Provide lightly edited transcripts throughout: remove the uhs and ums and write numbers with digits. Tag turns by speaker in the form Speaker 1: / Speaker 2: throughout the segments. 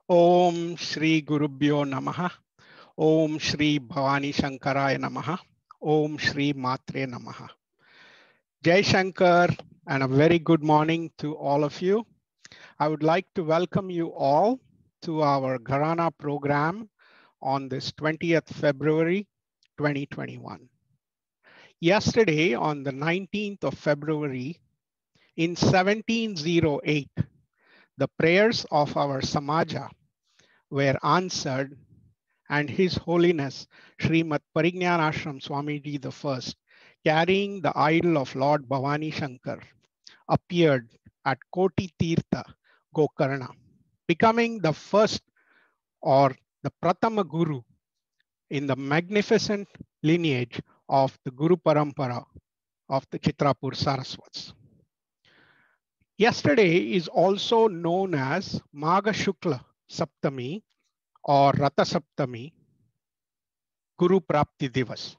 Speaker 1: Om Shri Gurubhyo Namaha. Om Shri Bhavani Shankaraya Namaha. Om Shri Matre Namaha. Jai Shankar and a very good morning to all of you. I would like to welcome you all to our Gharana program on this 20th February 2021. Yesterday on the 19th of February in 1708, the prayers of our Samaja were answered and His Holiness Srimad Parigyanashram Swamiji I, carrying the idol of Lord Bhavani Shankar, appeared at Koti Tirtha, Gokarna, becoming the first or the Pratama Guru in the magnificent lineage of the Guru Parampara of the Chitrapur Saraswats. Yesterday is also known as Magha Shukla Saptami or Ratha Saptami, Guru Prapti Divas.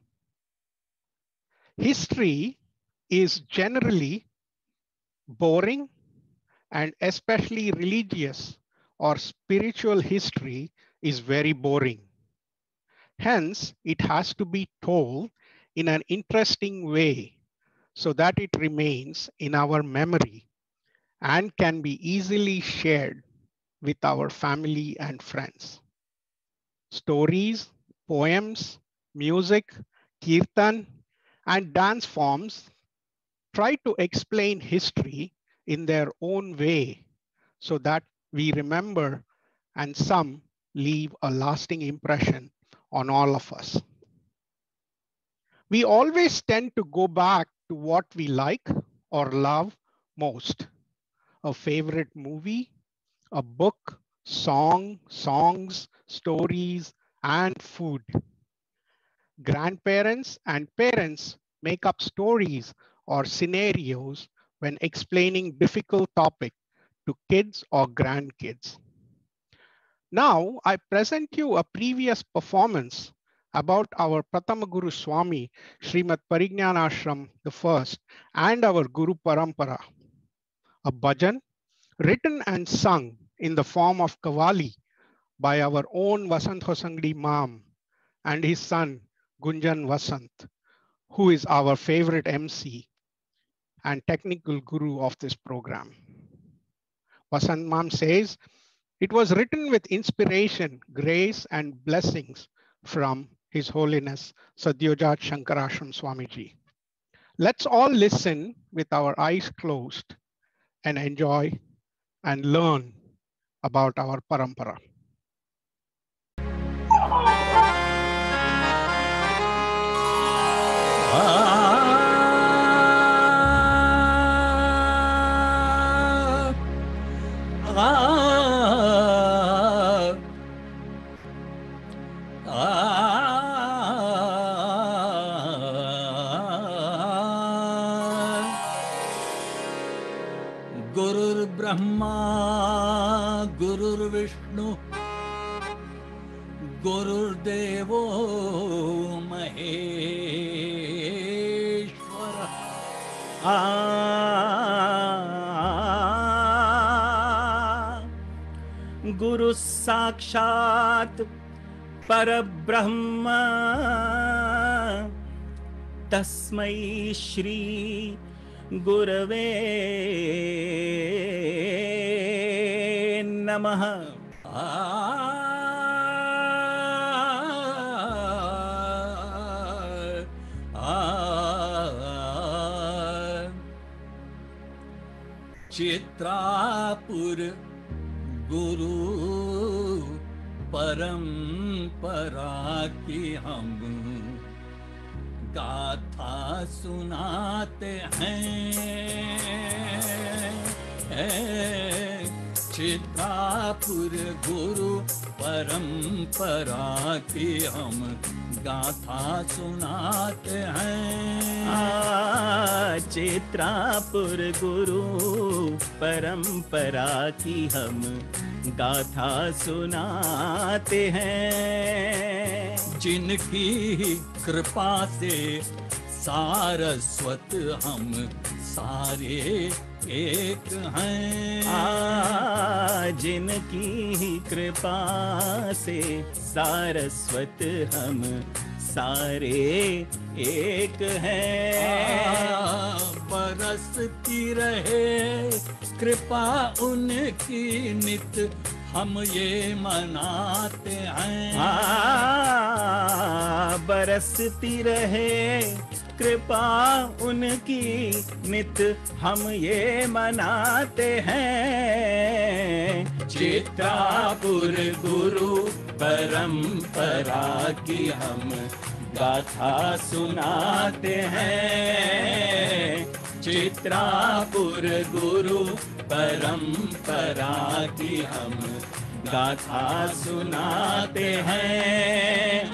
Speaker 1: History is generally boring, and especially religious or spiritual history is very boring. Hence, it has to be told in an interesting way so that it remains in our memory and can be easily shared with our family and friends. Stories, poems, music, kirtan, and dance forms try to explain history in their own way so that we remember and some leave a lasting impression on all of us. We always tend to go back to what we like or love most. A favorite movie, a book, songs, stories, and food. Grandparents and parents make up stories or scenarios when explaining difficult topic to kids or grandkids. Now, I present you a previous performance about our Pratama Guru Swami, Srimad Parigyanashram I, and our Guru Parampara. A bhajan written and sung in the form of Kavali by our own Vasant Hosangdi Mam and his son Gunjan Vasant, who is our favorite MC and technical guru of this program. Vasant Mam says, it was written with inspiration, grace, and blessings from His Holiness Sadyojat Shankarashram Swamiji. Let's all listen with our eyes closed and enjoy and learn about our parampara.
Speaker 2: Gurur Brahma, Gurur Vishnu, Gurur Devo Maheshwara. Guru Sakshat Parabrahma, Tasmai Shri Gurave Namaha. Chitrapur Guru Parampara ki hum गाथा सुनाते हैं चित्रापुर गुरु परंपरा की हम गाथा सुनाते हैं चित्रापुर गुरु परंपरा की हम गाथा सुनाते हैं जिनकी कृपा से सारस्वत हम सारे एक हैं।
Speaker 3: जिनकी ही कृपा से सारस्वत हम सारे एक हैं।
Speaker 2: बरसती रहे कृपा उनकी नित हम ये मनाते हैं।
Speaker 3: बरसती रहे कृपा उनकी नित हम ये मनाते हैं।
Speaker 2: चित्रापुर गुरु परंपरा की हम
Speaker 3: गाथा सुनाते हैं।
Speaker 2: चित्रापुर गुरु परंपरा की हम
Speaker 3: गाथा सुनाते हैं।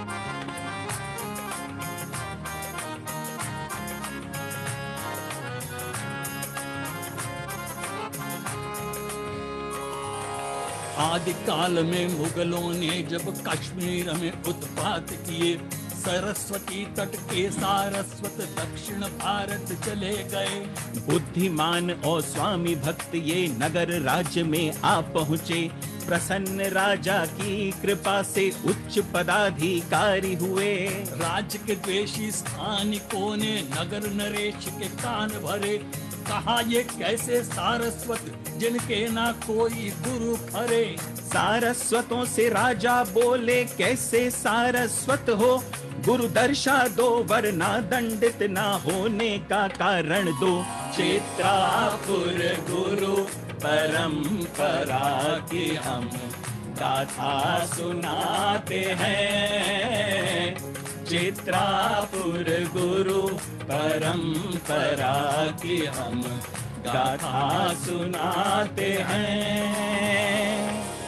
Speaker 2: आदि काल में मुगलों ने जब कश्मीर में उत्पात किए, सरस्वती तट के सारस्वत दक्षिण भारत चले गए।
Speaker 3: बुद्धिमान और स्वामी भक्त ये नगर राज्य में आ पहुँचे। प्रसन्न राजा की कृपा से उच्च पदाधिकारी हुए।
Speaker 2: राज्य के द्वेषी स्थानिकों ने नगर नरेश के कान भरे। कहा ये कैसे सारस्वत जिनके ना कोई गुरु खरे।
Speaker 3: सारस्वतों से राजा बोले कैसे सारस्वत हो, गुरु दर्शा दो वरना दंडित ना होने का कारण दो।
Speaker 2: चित्रापुर गुरु परंपरा की हम
Speaker 3: गाथा सुनाते हैं।
Speaker 2: चित्रापुर गुरु परंपरा की हम
Speaker 3: गाथा सुनाते हैं।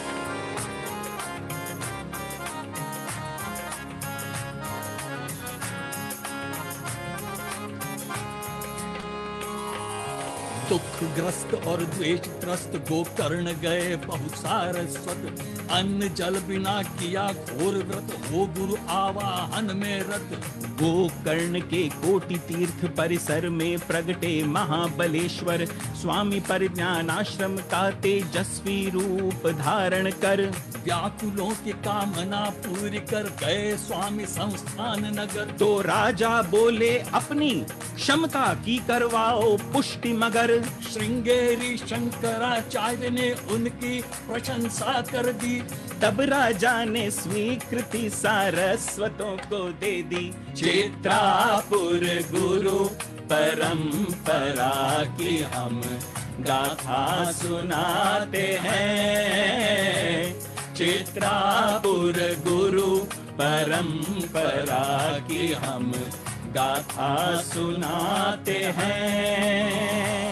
Speaker 2: दुखग्रस्त और द्वेष त्रस्त गोकर्ण गए बहु सारस्वत। अन्न जल बिना किया घोर व्रत, हो गुरु आवाहन में रत।
Speaker 3: गोकर्ण के कोटि तीर्थ परिसर में प्रगटे महाबलेश्वर। स्वामी परिज्ञान आश्रम का तेजस्वी रूप धारण कर
Speaker 2: व्याकुलों की कामना पूरी कर गए स्वामी संस्थान नगर।
Speaker 3: तो राजा बोले अपनी क्षमता की करवाओ पुष्टि मगर।
Speaker 2: श्रृंगेरी शंकराचार्य ने उनकी प्रशंसा कर दी।
Speaker 3: तब राजा ने स्वीकृति सारस्वतों को दे दी।
Speaker 2: चित्रापुर गुरु परंपरा की हम
Speaker 3: गाथा सुनाते हैं।
Speaker 2: चित्रापुर गुरु
Speaker 3: परंपरा की हम गाथा सुनाते हैं।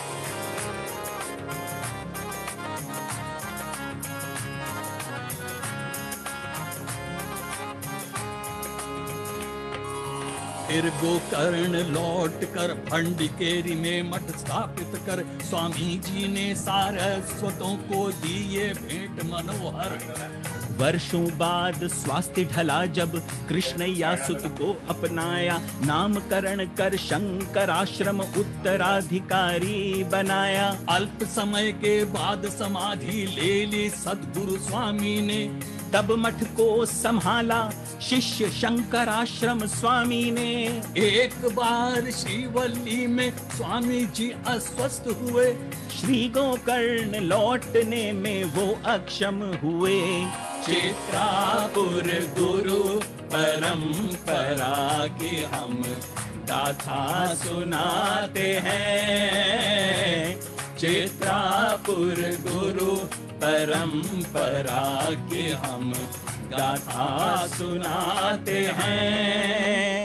Speaker 2: फिर गोकर्ण लौट कर भंडिकेरी में मठ स्थापित कर स्वामी जी ने सारस्वतों को दिए भेंट मनोहर।
Speaker 3: वर्षों बाद स्वास्थ्य ढला जब कृष्णैया सुत को अपनाया। नामकरण कर शंकर आश्रम उत्तराधिकारी बनाया।
Speaker 2: अल्प समय के बाद समाधि ले ली सद्गुरु स्वामी ने।
Speaker 3: तब मठ को संभाला शिष्य शंकर आश्रम स्वामी ने।
Speaker 2: एक बार श्रीवल्ली में स्वामी जी अस्वस्थ हुए।
Speaker 3: श्री गोकर्ण लौटने में वो अक्षम हुए।
Speaker 2: चित्रापुर गुरु परंपरा की हम
Speaker 3: गाथा सुनाते हैं।
Speaker 2: चित्रापुर गुरु
Speaker 3: परंपरा की हम गाथा सुनाते हैं।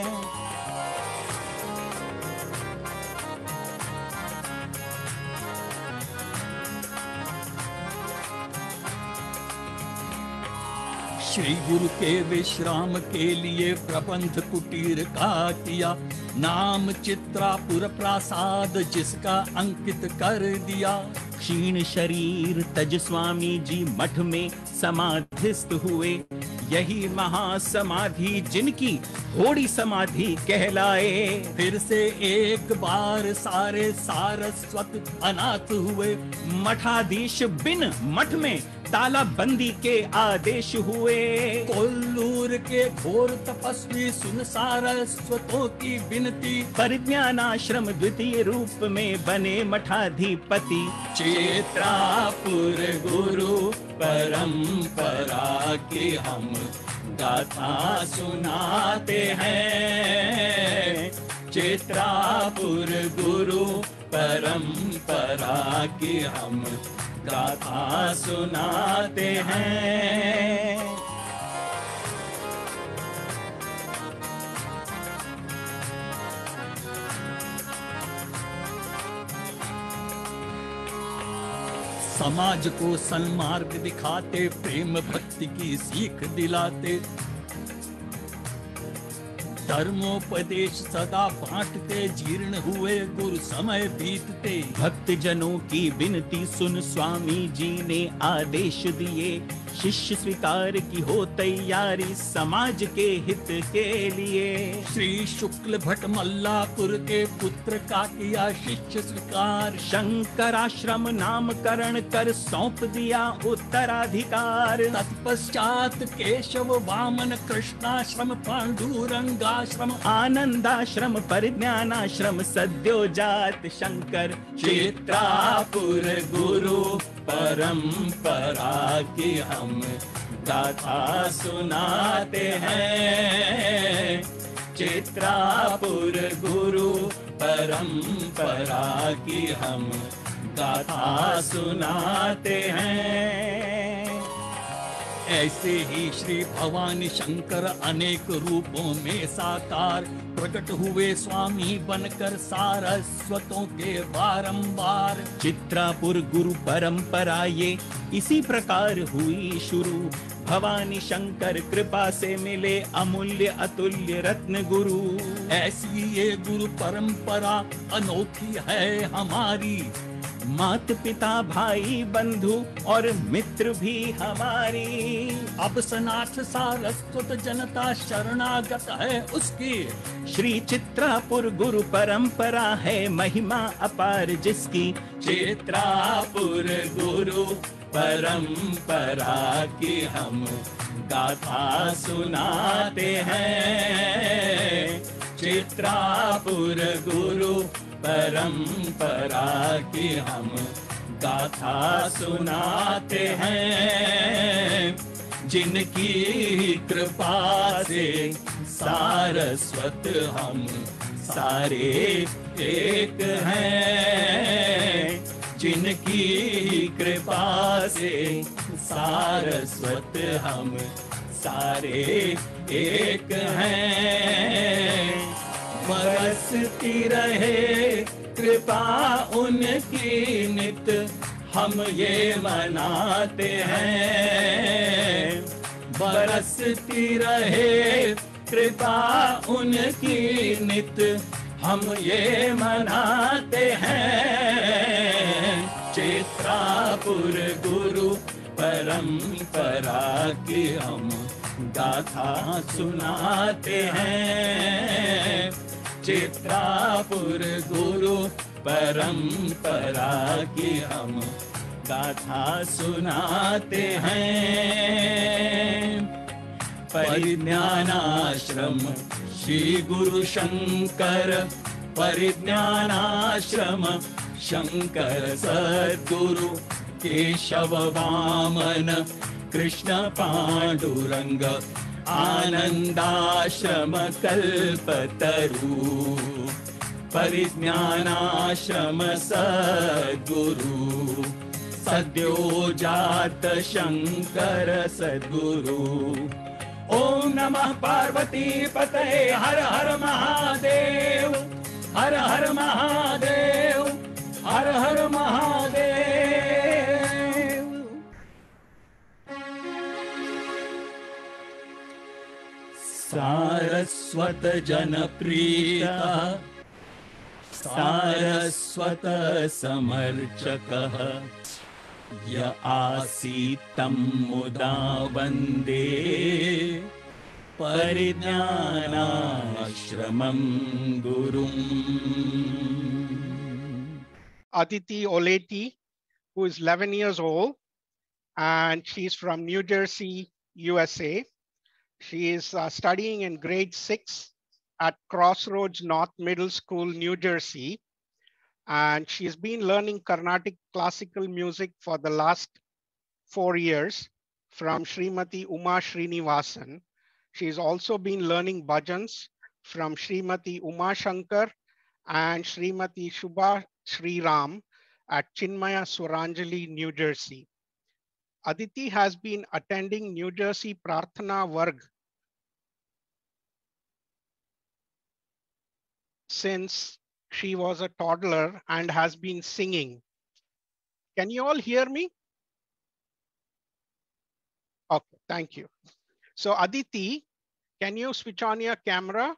Speaker 2: श्री गुरु के विश्राम के लिए प्रबंध कुटीर का किया। नाम चित्रापुर प्रासाद जिसका अंकित कर दिया।
Speaker 3: क्षीण शरीर तज स्वामी जी मठ में समाधिस्थ हुए। यही महासमाधि जिनकी होड़ी समाधि कहलाए।
Speaker 2: फिर से एक बार सारे सारस्वत अनाथ हुए,
Speaker 3: मठाधीश बिन मठ में तालाबंदी के आदेश हुए।
Speaker 2: कोल्लूर के घोर तपस्वी सुन सारस्वतों की विनती,
Speaker 3: परिज्ञानाश्रम द्वितीय रूप में बने मठाधिपति।
Speaker 2: चेत्रापुर गुरु परंपरा की हम गाथा सुनाते हैं। चेत्रापुर गुरु परंपरा की हम गाथा सुनाते हैं। समाज को सन्मार्ग दिखाते, प्रेम भक्ति की सीख दिलाते, धर्मोपदेश सदा बांटते, जीर्ण हुए गुरु समय बीतते।
Speaker 3: भक्त जनों की विनती सुन स्वामी जी ने आदेश दिए, शिष्य स्वीकार की हो तैयारी समाज के हित के लिए।
Speaker 2: श्री शुक्ल भट्ट मल्लापुर के पुत्र का किया शिष्य स्वीकार,
Speaker 3: शंकराश्रम नामकरण कर सौंप दिया उत्तराधिकार।
Speaker 2: तत्पश्चात केशव वामन कृष्णाश्रम पांडुरंगाश्रम
Speaker 3: आनंदाश्रम परिज्ञानाश्रम सद्योजात शंकर।
Speaker 2: चेत्रापुर गुरु परंपरा की हम गाथा सुनाते हैं। चेत्रापुर गुरु परंपरा की हम गाथा सुनाते हैं। ऐसे ही श्री भवानी शंकर अनेक रूपों में साकार प्रकट हुए स्वामी बनकर सारस्वतों के बारंबार।
Speaker 3: चित्रापुर गुरु परंपरा ये इसी प्रकार हुई शुरू। भवानी शंकर कृपा से मिले अमूल्य अतुल्य रत्न गुरु।
Speaker 2: ऐसी ये गुरु परंपरा अनोखी है हमारी,
Speaker 3: मात पिता भाई बंधु और मित्र भी हमारी।
Speaker 2: अब सनाथ सारस्वत जनता शरणागत है उसकी।
Speaker 3: श्री चित्रापुर गुरु परंपरा है महिमा अपार जिसकी।
Speaker 2: चित्रापुर गुरु परंपरा की हम गाथा सुनाते हैं। चित्रापुर गुरु परंपरा की हम गाथा सुनाते हैं। जिनकी कृपा से सारस्वत हम सारे एक हैं। जिनकी कृपा से सारस्वत हम सारे एक हैं। बरसती रहे कृपा उनकी नित हम ये मनाते हैं। बरसती रहे कृपा उनकी नित हम ये मनाते हैं। चित्रापुर गुरु परंपरा की हम गाथा सुनाते हैं। चित्रापुर गुरु परंपरा की हम गाथा सुनाते हैं। परिज्ञानाश्रम श्री गुरु शंकर, परिज्ञानाश्रम शंकर सद्गुरु केशव वामन कृष्ण पांडुरंग आनंदाश्रम कल्पतरु। परिज्ञानाश्रम सद्गुरु सद्योजात शंकर सद्गुरु। ओम नमः पार्वती पतये हर हर महादेव, हर हर महादेव, हर हर महादेव। सारस्वत जनप्रियः सारस्वत समर्चकः य आसीत् तं मुदा वन्दे परिज्ञानाश्रमं गुरुम्.
Speaker 1: Aditi Oleti, who is 11 years old, and she's from New Jersey, USA. She is studying in grade 6 at Crossroads North Middle School, New Jersey. And she's been learning Carnatic classical music for the last 4 years from Srimati Uma Srinivasan. She's also been learning bhajans from Srimati Uma Shankar and Srimati Shubha Sriram at Chinmaya Swaranjali, New Jersey. Aditi has been attending New Jersey Prarthana Varg since she was a toddler and has been singing. Can you all hear me? Okay, thank you. So Aditi, can you switch on your camera?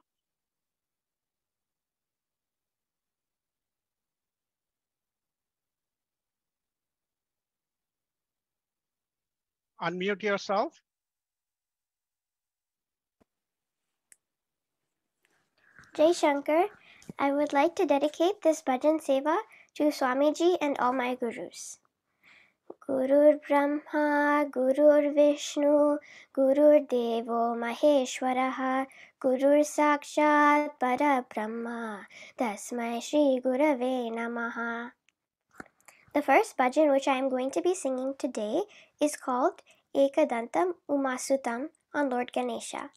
Speaker 1: Unmute yourself.
Speaker 4: Jai Shankar, I would like to dedicate this bhajan seva to Swamiji and all my gurus. Gurur Brahma, Gurur Vishnu, Gurur Devo Maheshwaraha, Gurur Sakshat Para Brahma, Tasmai Shri Gurave Namaha. The first bhajan which I am going to be singing today is called Ekadantam Umasutam on Lord Ganesha.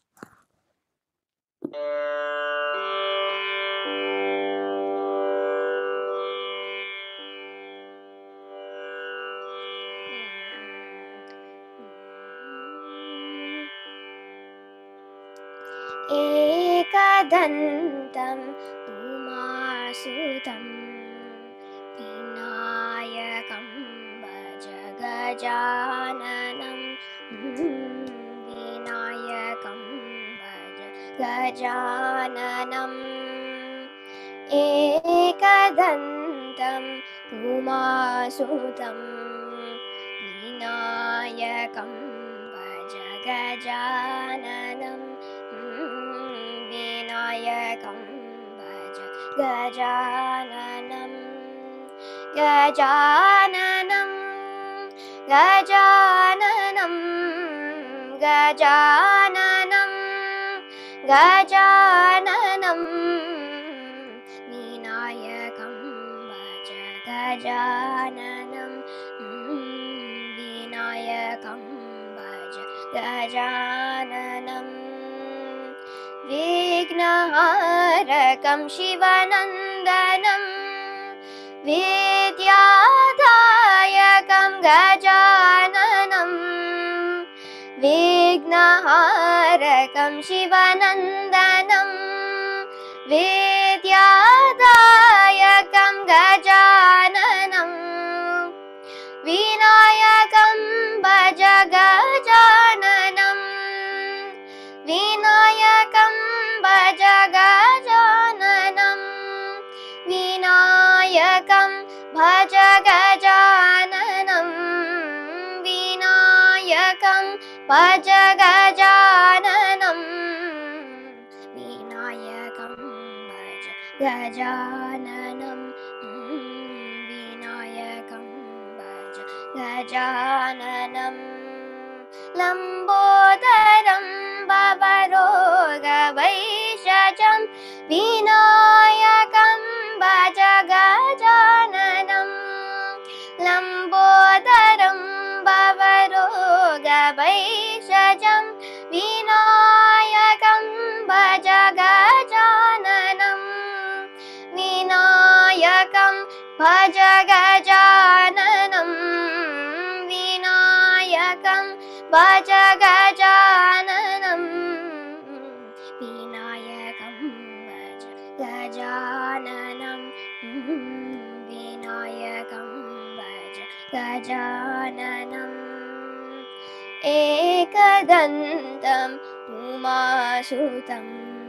Speaker 4: Ekadantam Umasutam Vinayakam Bhajagajananam Vinayakam Bhajagajananam Ekadantam Umasutam Vinayakam Bhajagajananam Vinayakam Gajananam Gajananam Gajananam Gajananam Gajananam Vinayakam Gajananam Vinayakam Gajananam Vignaharakam Shivanandanam Vidyadayakam Gajananam Vignaharakam Shivanandanam Vidyadayakam Gajananam Vinayakam Bhajagajananam Vinayakam Bhajagajananam Vinayakam Bhajagajananam Vinayakam Bhajagajananam Vinayakam Bhajagajananam Vinayakam Bhajagajananam Lambodaram Bhavarogavaishajam Vinayakam Bhajagajananam Lambodaram Bhavarogavaishajam Vinayakam Bhajagajananam Vinayakam Bhajagajananam Vinayakam Bhajagajananam Vinayakam Bhajagajananam Vinayakam Bhajagajananam Ekadantam Umasutam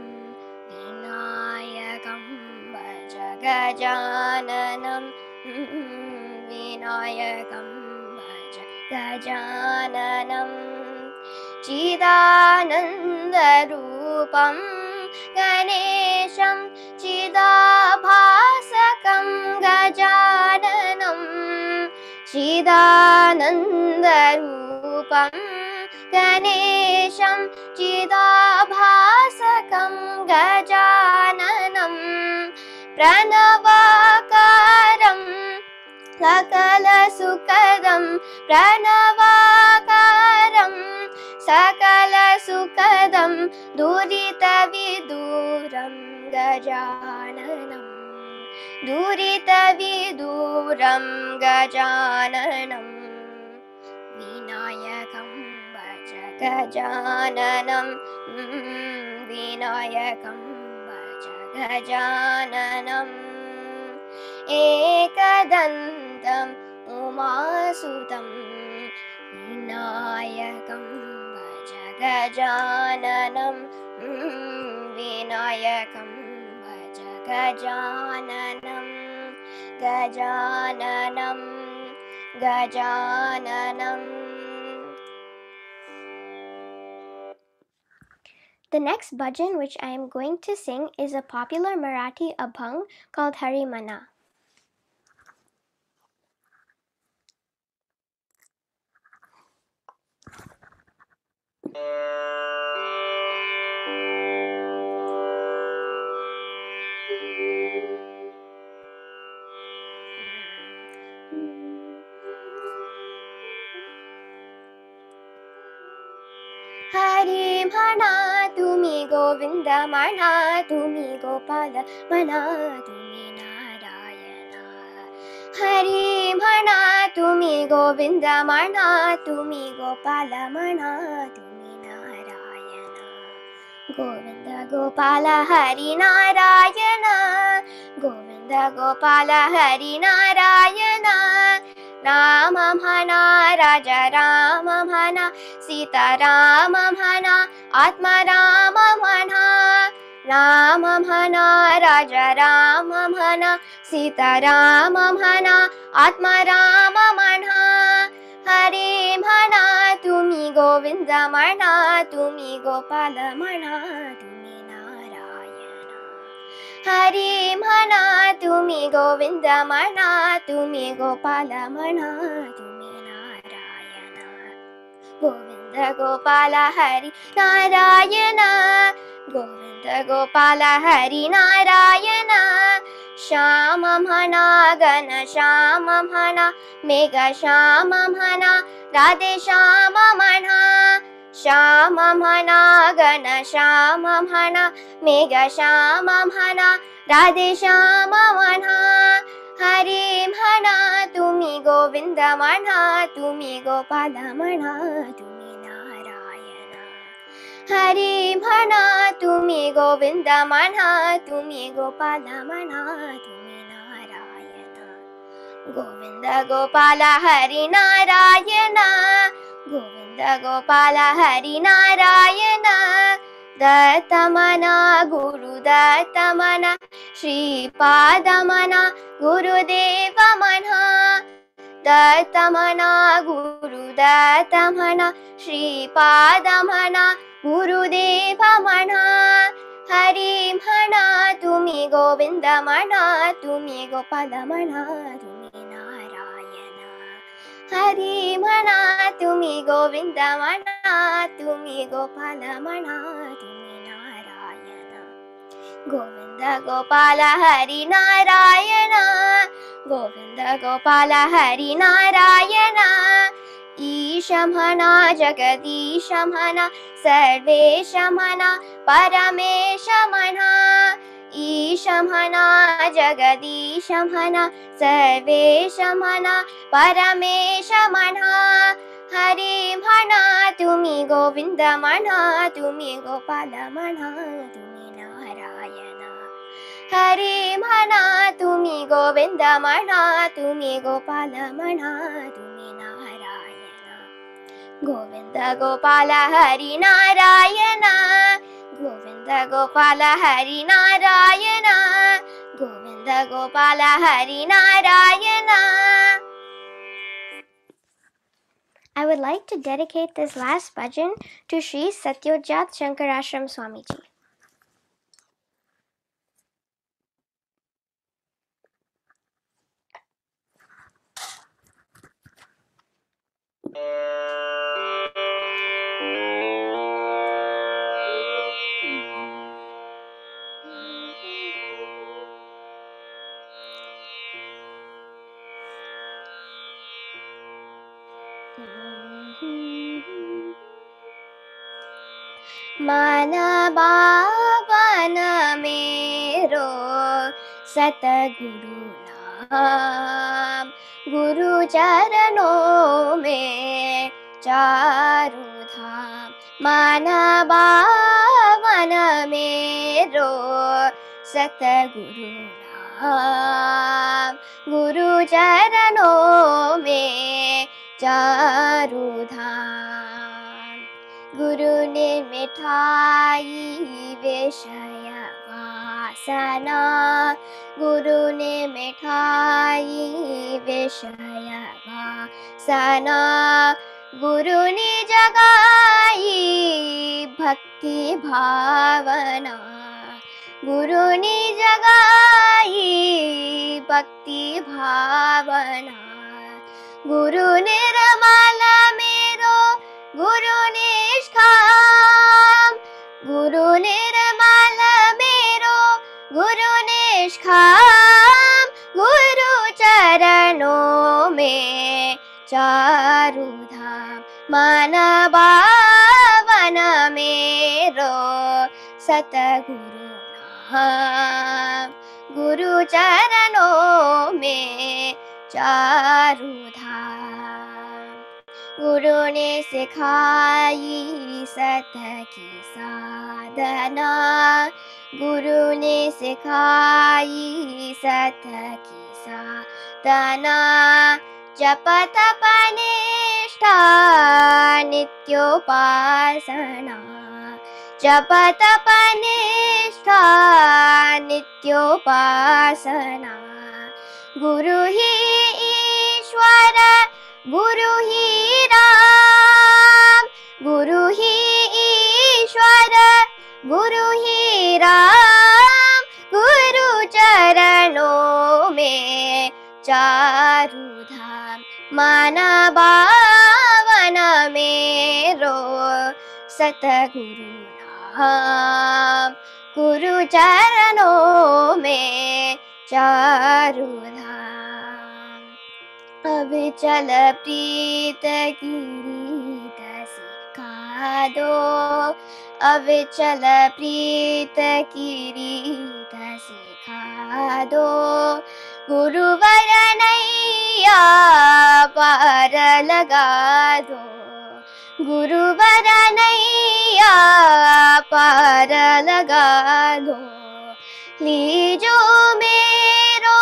Speaker 4: Vinayakam Bhajagajananam Vinayakam गजाननं चिदानन्दरूपं गणेशं चिदाभासकं गजाननं चिदानन्दरूपं गणेशं चिदाभासकं गजाननं प्रणवाकारं सकलसुखदं प्रणवाकारं सकलसुखदं दुरितविदूरं गजाननं दुरितविदूरं गजाननं विनायकं भज गजाननं विनायकं भज गजाननम् एकदन्तम् उमासुतं विनायकं भज गजाननं विनायकं भज गजाननं गजाननं गजाननम्. The next bhajan which I am going to sing is a popular Marathi abhang called Hari Mana. Hari Mana Tumi Govinda Mana Tumi Gopala Mana Tumi Narayana. Hari Mana Tumi Govinda Mana Tumi Gopala Mana Tumi Narayana. Govinda Gopala Hari Narayana. Govinda Gopala Hari Narayana. Ramam Hana Raja Ramam Hana Sita Ramam Hana Atma Ramam Hana. Ramam Hana Raja Ramam Hana Sita Ramam Hana Atma Ramam Hana. Hari Mana Tumi Govinda Mana Tumi Gopala Mana Tumi Narayana. Hari Mana Tumi Govinda Mana Tumi Gopala Mana Tumi Narayana. Govinda Gopala Hari Narayana. Govinda Gopala Hari Narayana. Shamam Hana Gana Shamam Hana Mega Shamam Hana Radhe Shamam Hana. Shamam Hana Gana Shamam Hana Mega Shamam Hana Radhe Shamam Hana. Hari Mana Tumi Govinda Mana Tumi Gopala Mana Tumi Narayana. Hari Mana Tumi Govinda Mana Tumi Gopala Mana Tumi Narayana. Govinda Gopala Hari Narayana. Govinda Gopala Hari Narayana. Dattamana Guru Dattamana Shri Padamana Guru Deva Manha. Dattamana Guru Dattamana Shri Padamana Guru Deva Manha. Hari Mana Tumi Govinda Mana Tumi Gopala Mana Tumi Narayana. Hari Mana Tumi Govinda Mana Tumi Gopala Mana Tumi Narayana. Govinda Gopala Hari Narayana. Govinda Gopala Hari Narayana. Isham Hana Jagadisham Hana Sarvesham Hana Paramesham Hana. Isham Hana Jagadisham Hana Sarvesham Hana Paramesham Hana. Hari Mana Tumi Govinda Mana Tumi Gopala Mana Tumi Narayana. Hari Mana Tumi Govinda Mana Tumi Gopala Mana Tumi Narayana. Govinda Gopala Hari Narayana. Govinda Gopala Hari Narayana. Govinda Gopala Hari Narayana. I would like to dedicate this last bhajan to Sri Satyojat Shankarashram Swamiji. माना बावन मेरो सतगुरु नाम, गुरु चरणों में चारु धाम। माना बावन मेरो सतगुरु नाम, गुरु चरणों में चारु धाम। गुरु ने मिठाई विषय वासना, गुरु ने मिठाई विषय वासना, गुरु ने जगाई भक्ति भावना, गुरु ने जगाई भक्ति भावना। गुरु निर्मल मेरो गुरु निष्काम, गुरु निर्मल मेरो गुरु निष्काम, गुरु चरणों में चारु धाम। माना बावन मेरो सतगुरु नाम, गुरु चरणों में चारु धाम। गुरु ने सिखाई सत की साधना, गुरु ने सिखाई सत की साधना। जप तप निष्ठा नित्योपासना, जप तप निष्ठा नित्योपासना। गुरु ही ईश्वर गुरु ही राम, गुरु ही ईश्वर गुरु ही राम, गुरु चरणों में चारु धाम। माना बावन मेरो सतगुरु नाम, गुरु चरणों में चारु धाम। अविचल प्रीत कीरीत सिखा दो, अविचल प्रीत कीरीत सिखा दो। गुरुवर नैया पार लगा दो, गुरुवर नैया पार लगा दो। लीजो मेरो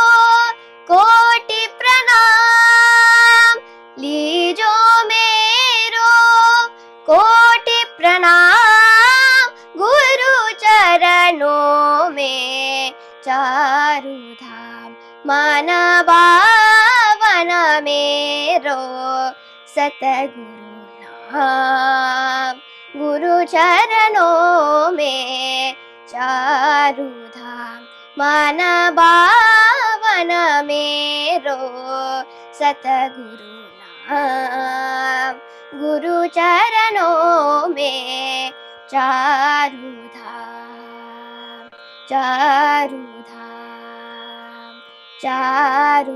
Speaker 4: कोटि प्रणाम, लीजो मेरो कोटि प्रणाम। गुरु चरणों में चारु धाम। माना बावन मेरो सतगुरु नाम, गुरु चरणों में चारु धाम। माना बावन मेरो सतगुरु नाम, गुरु चरणों में चारु धाम, चारु धाम, चारु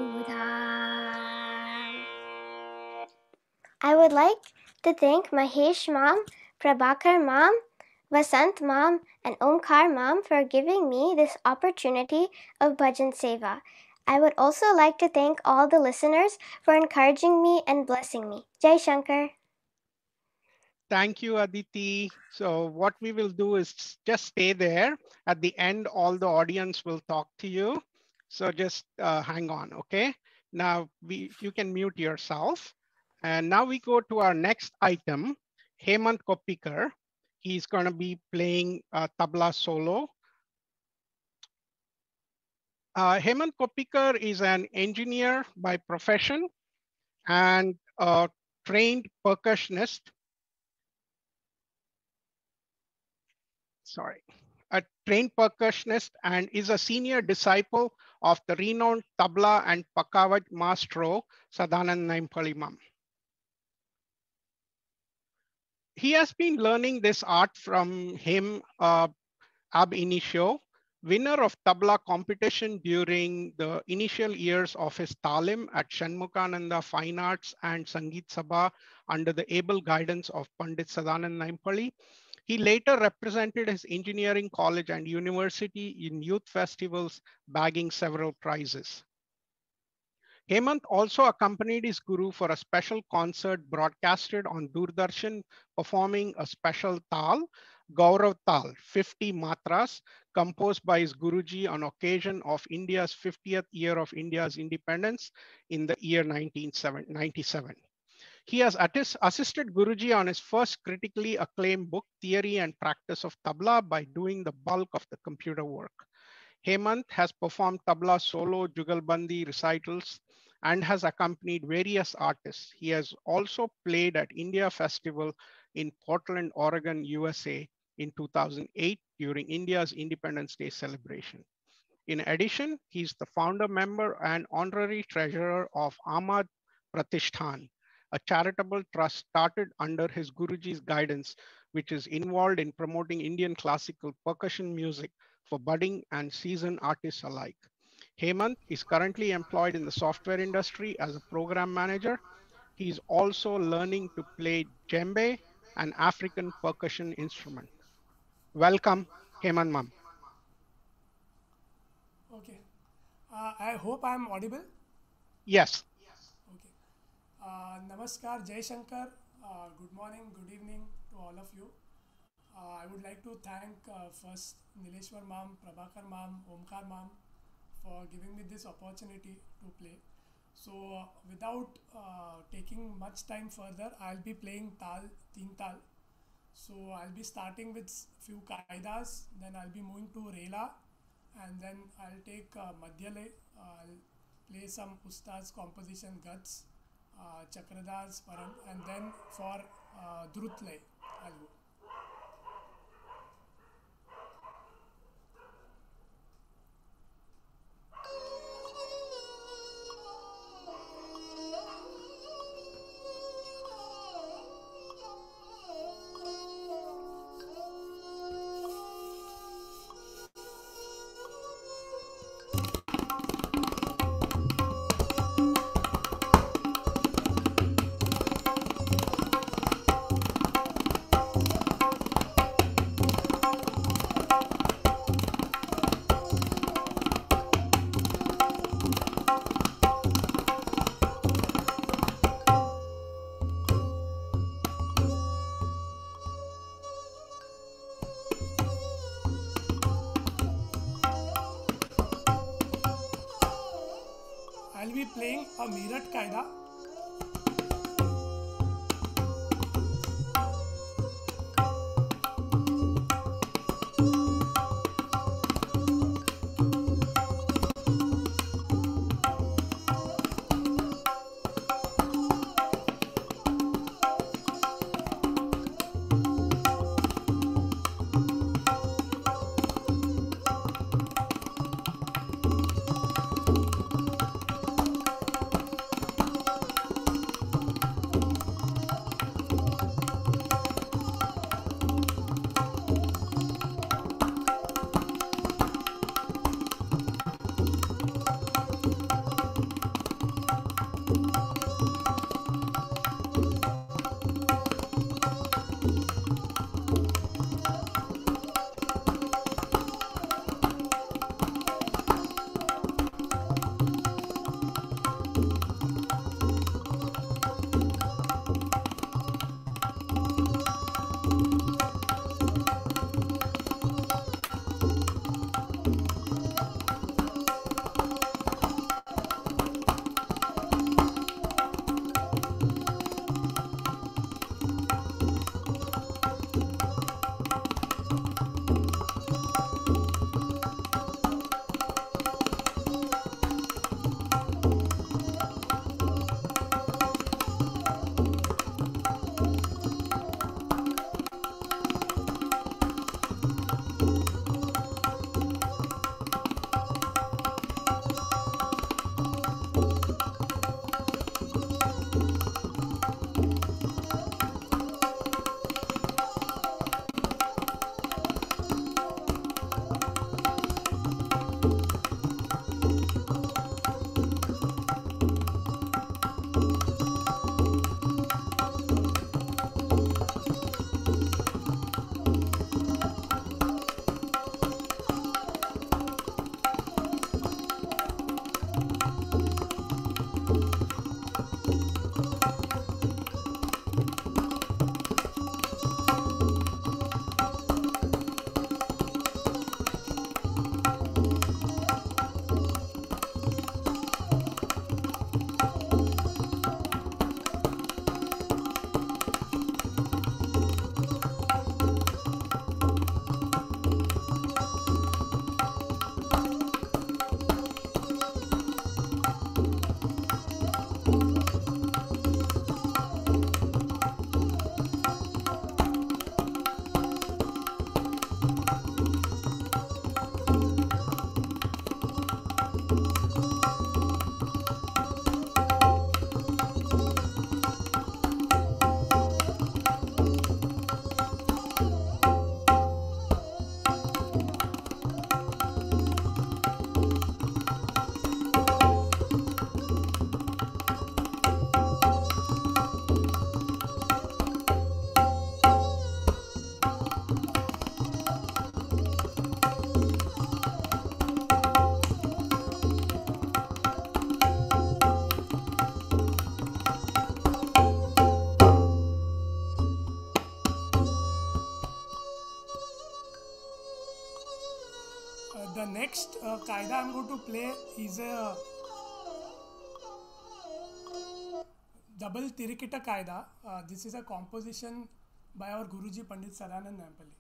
Speaker 4: धाम। I would like to thank Mahesh Mom, Prabhakar Mom, Vasant Mom, and Omkar Mom for giving me this opportunity of Bhajan Seva. I would also like to thank all the listeners for encouraging me and blessing me. Jai Shankar.
Speaker 1: Thank you, Aditi. So what we will do is just stay there. At the end, all the audience will talk to you. So just hang on, okay? Now you can mute yourself. And now we go to our next item, Hemant Koppikar. He's going to be playing tabla solo. Hemant Koppikar is an engineer by profession and a trained percussionist, sorry, a trained percussionist and is a senior disciple of the renowned tabla and pakavat maestro Sadanand Naimpally Mam. He has been learning this art from him ab initio, winner of tabla competition during the initial years of his talim at Shanmukhananda Fine Arts and Sangeet Sabha under the able guidance of Pandit Sadanand Naimpally. He later represented his engineering college and university in youth festivals, bagging several prizes. Hemant also accompanied his guru for a special concert broadcasted on Doordarshan, performing a special tal, Gaurav Tal, 50 matras, composed by his Guruji on occasion of India's 50th year of India's independence in the year 1997. He has assisted Guruji on his first critically acclaimed book, Theory and Practice of Tabla, by doing the bulk of the computer work. Hemant has performed tabla solo, jugalbandi recitals and has accompanied various artists. He has also played at India Festival in Portland, Oregon, USA in 2008 during India's Independence Day celebration. In addition, he's the founder member and honorary treasurer of Ahmad Pratishthan, a charitable trust started under his Guruji's guidance, which is involved in promoting Indian classical percussion music for budding and seasoned artists alike. Hemant is currently employed in the software industry as a program manager. He is also learning to play djembe, an African percussion instrument. Welcome, Hemant Mam.
Speaker 5: Okay. I hope I'm audible.
Speaker 1: Yes.
Speaker 5: Okay. Namaskar, Jai Shankar. Good morning, good evening to all of you. I would like to thank first Nileshwar Mam, Prabhakar Mam, Omkar Mam for giving me this opportunity to play. So without taking much time further, I'll be playing Tal, Teen Tal. So I'll be starting with few kaidas, then I'll be moving to Rela, and then I'll take Madhyale. I'll play some Ustad's composition Guts, Chakradars, Param, and then for Drutlay, I'll go. I'll be playing a Meerut Kaida. The next kaida I'm going to play is a double Tirikita kaida. This is a composition by our Guruji Pandit Sadanand Nampally.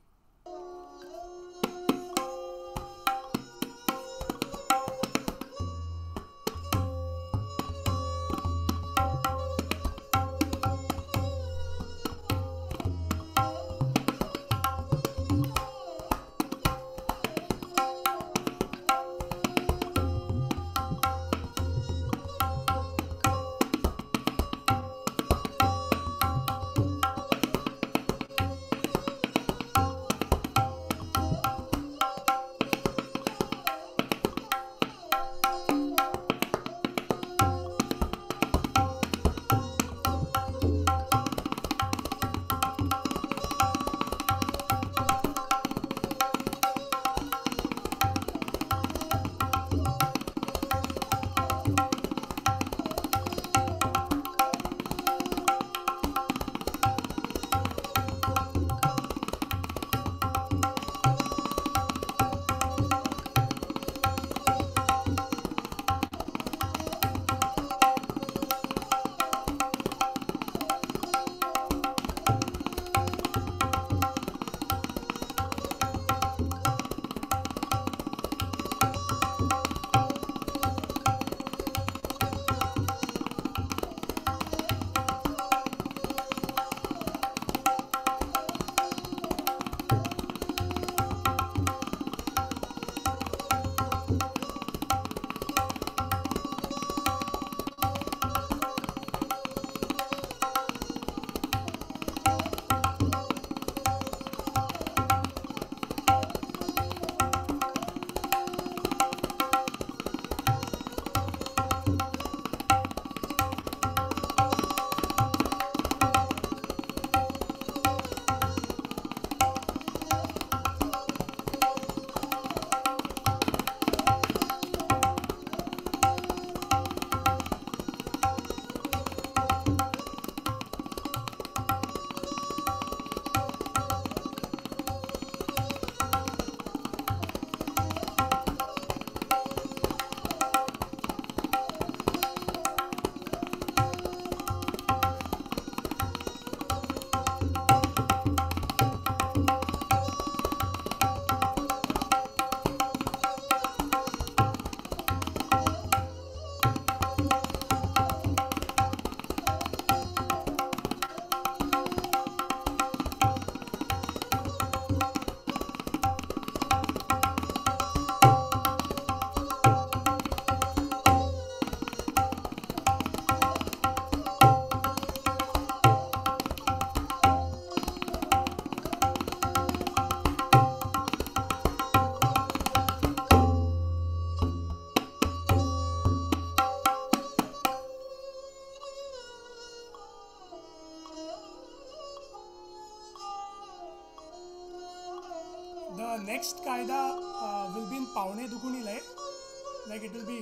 Speaker 5: The next kaida will be in Paune Duguni lay. Like it will be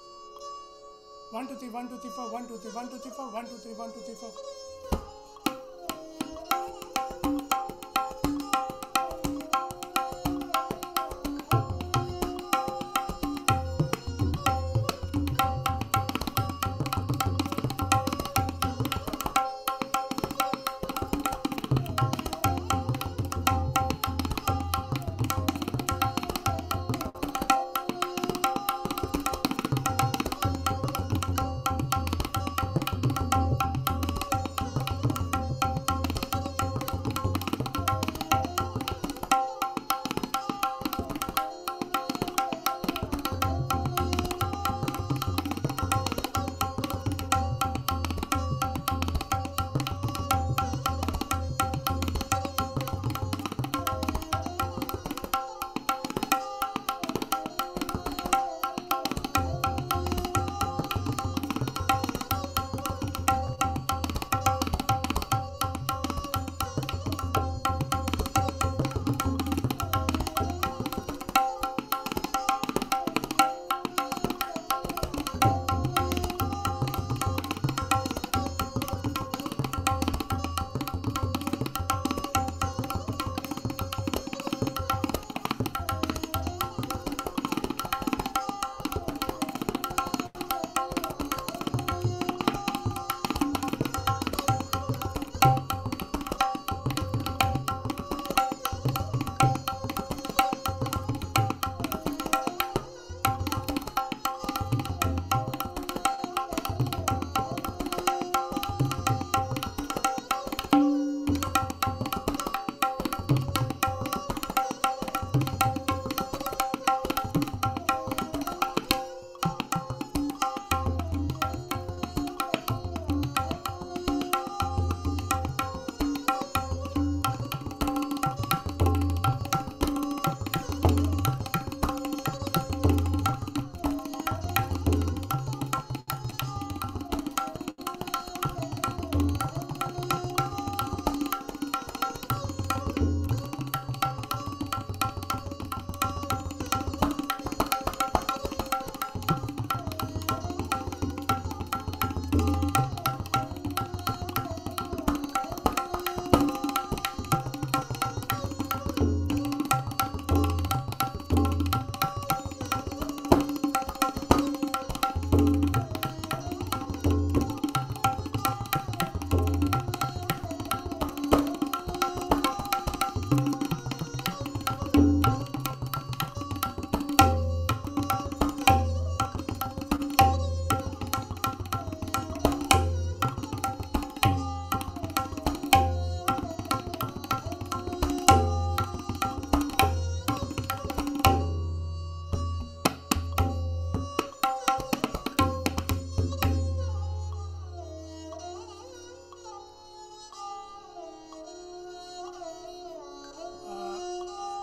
Speaker 5: 1 2 3 1 2 3 4 1 2 3 1 2 3 4 1 2 3 1 2 3 4.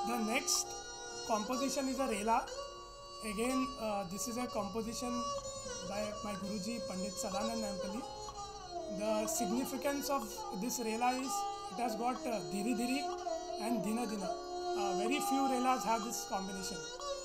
Speaker 5: The next composition is a Rela. Again, this is a composition by my Guruji Pandit Sadanand Nampally. The significance of this Rela is it has got Dhiri Dhiri and Dina Dina. Very few Relas have this combination.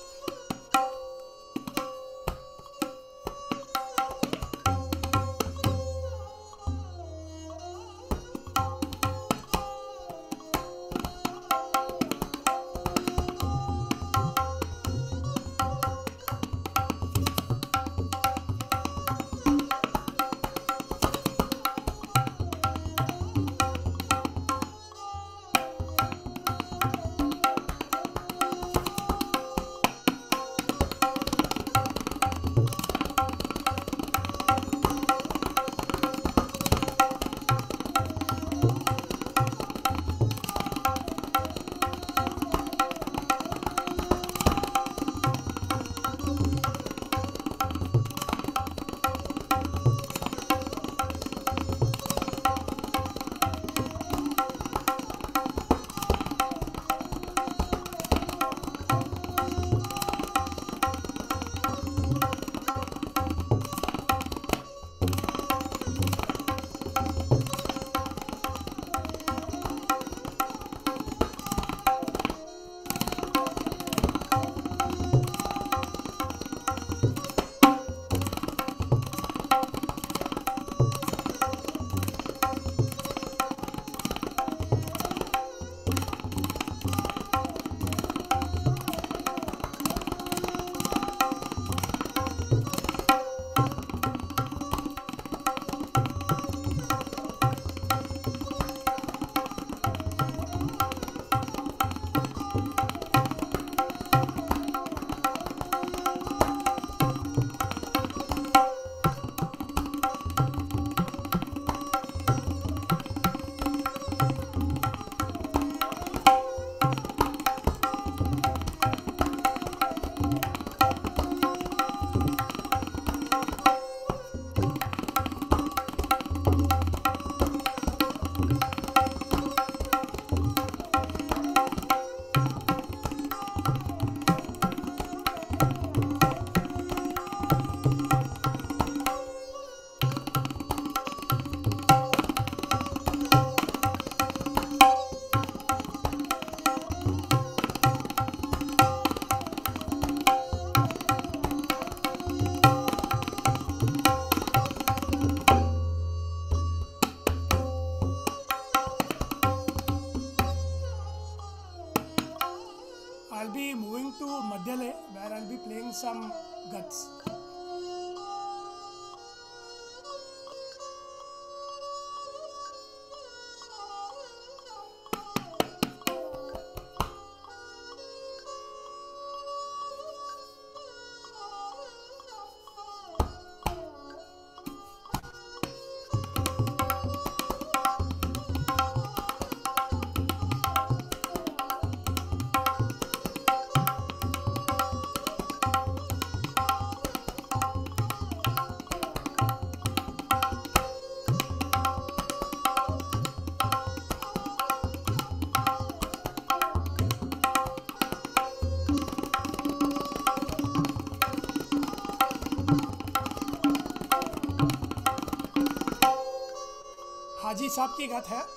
Speaker 5: I'll be moving to Madhyale where I'll be playing some guts. हाजी साहब की गत है।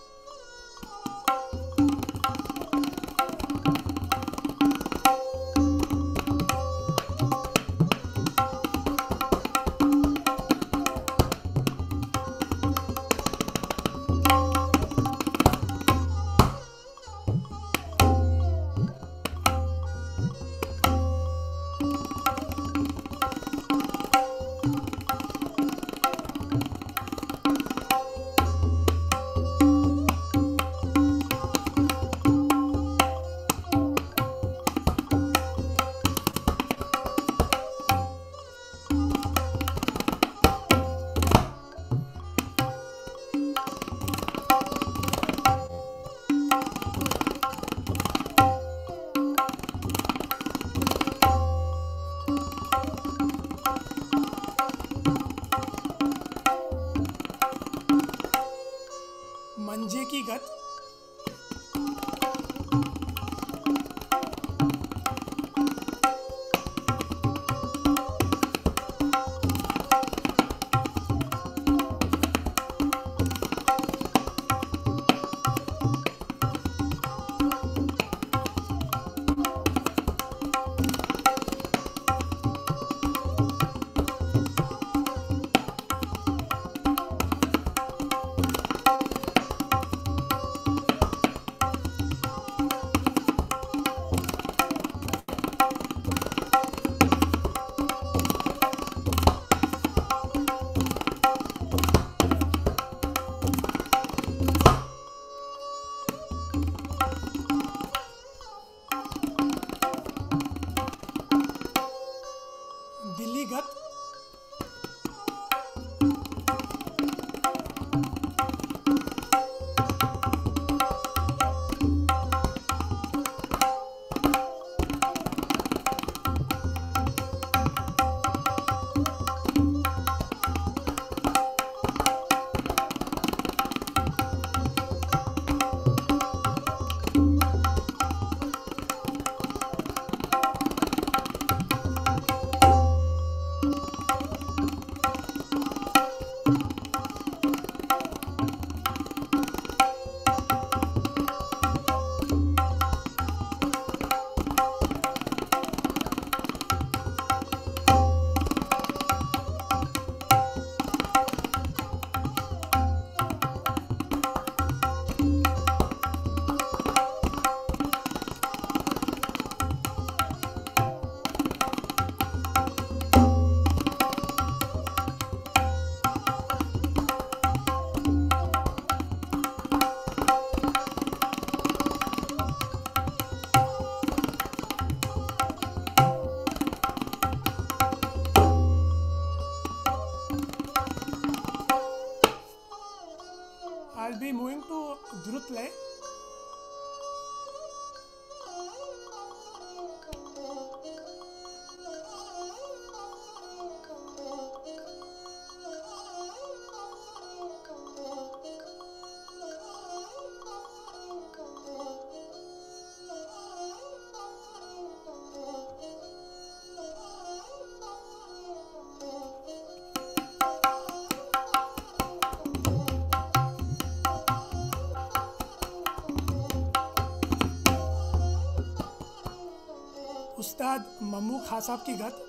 Speaker 5: उस्ताद मम्मू खां साहब की गत।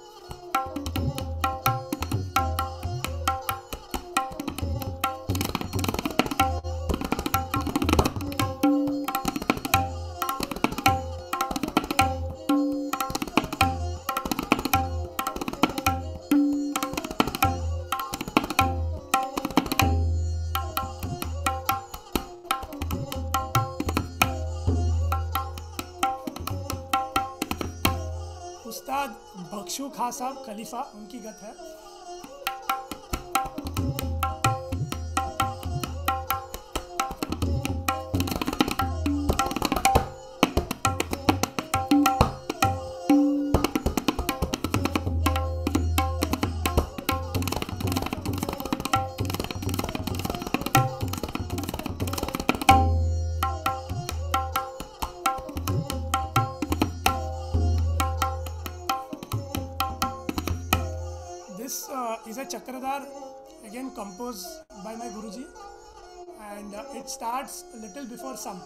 Speaker 5: उस्ताद बख्शू खां साहब खलीफा, उनकी गत है। This is a Chakradar, again composed by my Guruji, and it starts a little before Sam.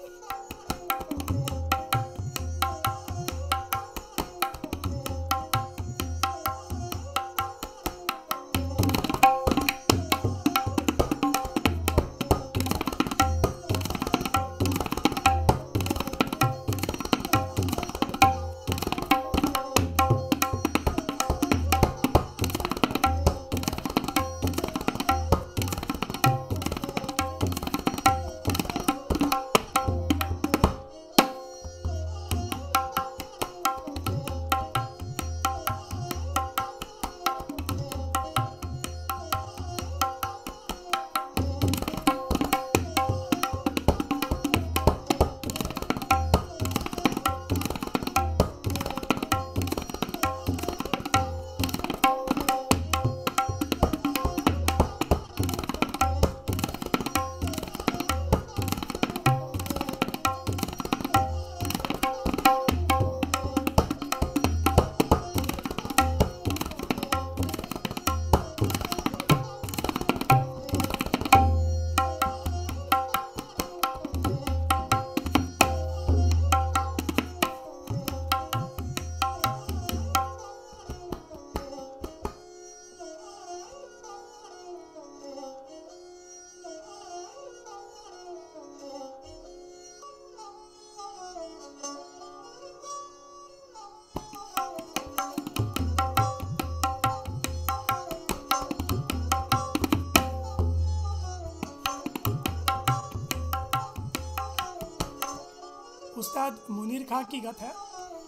Speaker 5: उस्ताद मुनीर खां की गत है।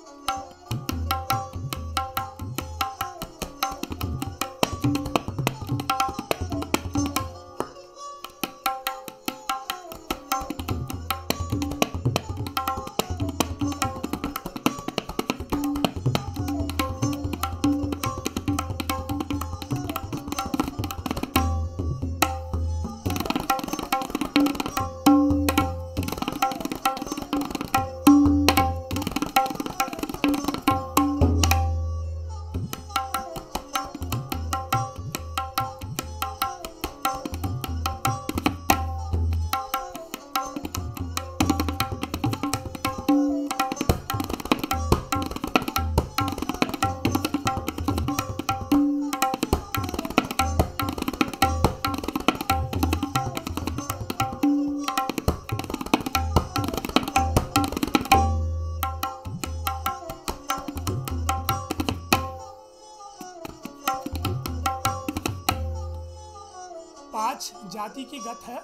Speaker 5: पांच जाति की गत है।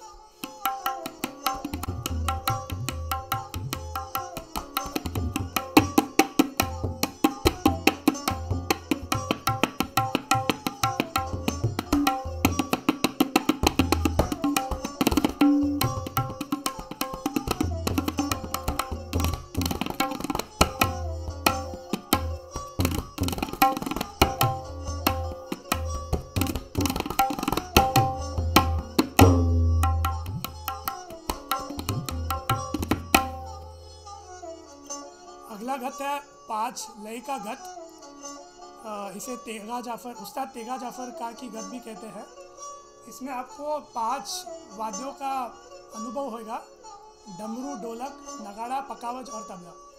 Speaker 5: अगला गत है पांच लय का गत। इसे तेगा जाफर, उस्ताद तेगा जाफर का की गत भी कहते हैं। इसमें आपको पांच वाद्यों का अनुभव होगा: डमरू, ढोलक, नगाड़ा, पकावज और तबला।